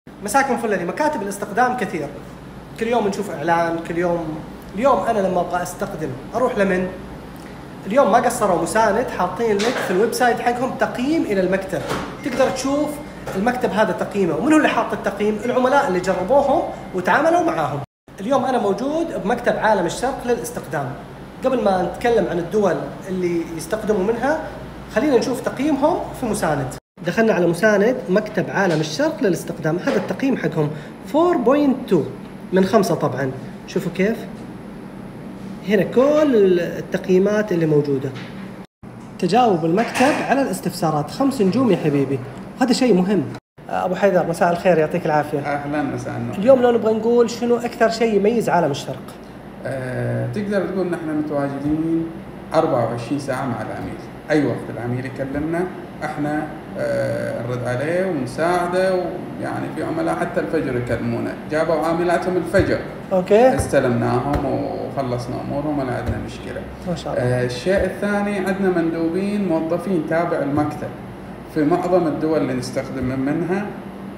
مساكن فلاني مكاتب الاستقدام كثير، كل يوم نشوف اعلان، كل يوم. اليوم انا لما ابغى استقدم اروح لمن؟ اليوم ما قصروا مساند، حاطين لك في الويب سايت حقهم تقييم الى المكتب، تقدر تشوف المكتب هذا تقييمه، ومن هو اللي حاط التقييم؟ العملاء اللي جربوهم وتعاملوا معاهم. اليوم انا موجود بمكتب عالم الشرق للاستقدام. قبل ما نتكلم عن الدول اللي يستقدموا منها، خلينا نشوف تقييمهم في مساند. دخلنا على مساند مكتب عالم الشرق للاستقدام، هذا التقييم حقهم 4.2 من 5 طبعا. شوفوا كيف هنا كل التقييمات اللي موجودة. تجاوب المكتب على الاستفسارات 5 نجوم يا حبيبي، هذا شيء مهم. أبو حيدر مساء الخير، يعطيك العافية. أهلا مساء النور. اليوم لو نبغى نقول شنو أكثر شيء يميز عالم الشرق؟ تقدر تقول نحن متواجدين 24 ساعة مع العميل، أي وقت العميل يكلمنا احنا نرد عليه ونساعده، ويعني في عملاء حتى الفجر يكلمونا، جابوا عاملاتهم الفجر اوكي استلمناهم وخلصنا امورهم ولا عندنا مشكله. ما شاء الله. الشيء الثاني عندنا مندوبين موظفين تابع المكتب في معظم الدول اللي نستخدم منها،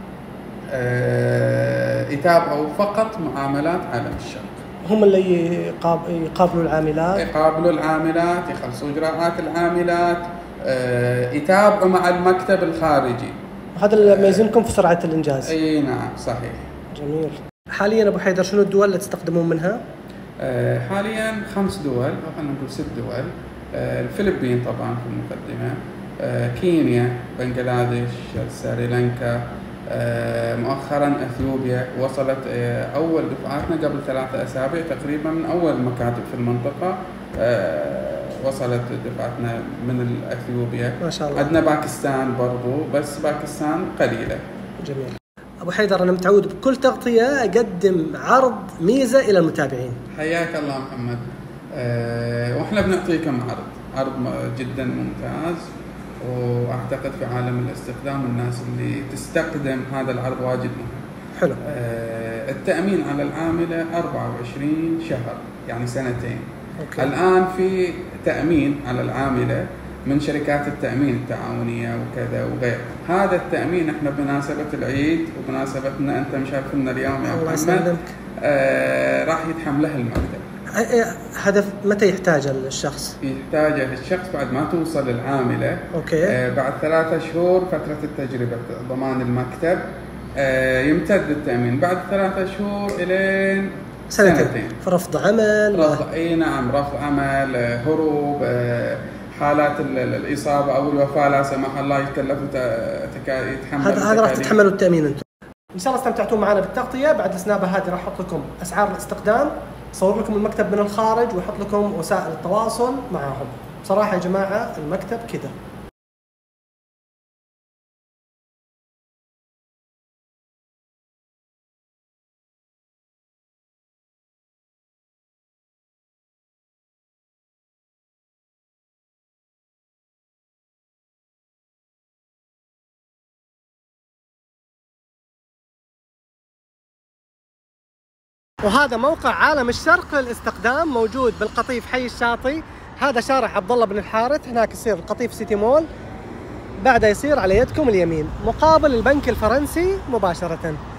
يتابعوا فقط معاملات عالم الشرق. هم اللي يقابلوا العاملات، يخلصوا اجراءات العاملات، يتابعوا مع المكتب الخارجي. وهذا اللي يميزكم في سرعة الإنجاز. اي نعم صحيح. جميل. حاليا أبو حيدر شنو الدول اللي تستخدمون منها؟ حاليا 5 دول أو خلينا نقول 6 دول. الفلبين طبعا في المقدمة، كينيا، بنغلاديش، سريلانكا، مؤخرا اثيوبيا. وصلت اول دفعاتنا قبل 3 أسابيع تقريبا من اول المكاتب في المنطقة، وصلت دفعتنا من اثيوبيا. ما شاء الله. عندنا باكستان برضو، بس باكستان قليلة. جميل. ابو حيدر انا متعود بكل تغطية اقدم عرض ميزة الى المتابعين. حياك الله محمد. واحنا بنعطيكم عرض جدا ممتاز، واعتقد في عالم الاستخدام الناس اللي تستخدم هذا العرض واجد مهم. حلو. التأمين على العاملة 24 شهر، يعني 2 سنين. أوكي. الآن في تأمين على العاملة من شركات التأمين التعاونية وكذا وغير. هذا التأمين احنا بمناسبة العيد وبمناسبتنا انت مشاركنا اليوم يا الله محمد، يسلمك. راح يتحمل له المكتب. هذا متى يحتاجه الشخص؟ يحتاجه الشخص بعد ما توصل العاملة. اوكي. بعد 3 شهور فترة التجربة ضمان المكتب، يمتد التأمين بعد 3 شهور إلى 2 سنين. فرفض عمل. اي نعم، رفض عمل، هروب، حالات الإصابة أو الوفاة لا سمح الله يتكلف يتحمل. هذا راح تتحملوا التأمين انتم. ان شاء الله استمتعتوا معنا بالتغطية. بعد السنابة هذه راح احط لكم اسعار الاستخدام، صور لكم المكتب من الخارج، واحط لكم وسائل التواصل معاهم. بصراحة يا جماعة المكتب كذا. وهذا موقع عالم الشرق للاستقدام، موجود بالقطيف حي الشاطئ. هذا شارع عبد الله بن الحارث، هناك يصير القطيف سيتي مول، بعدها يصير على يدكم اليمين مقابل البنك الفرنسي مباشرة.